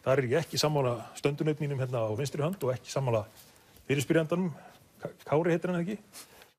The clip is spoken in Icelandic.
þar er ég ekki sammála stöndunaup mínum hérna á vinstri hönd og ekki sammála fyrirspyrjandanum, Kári heitir hann ekki.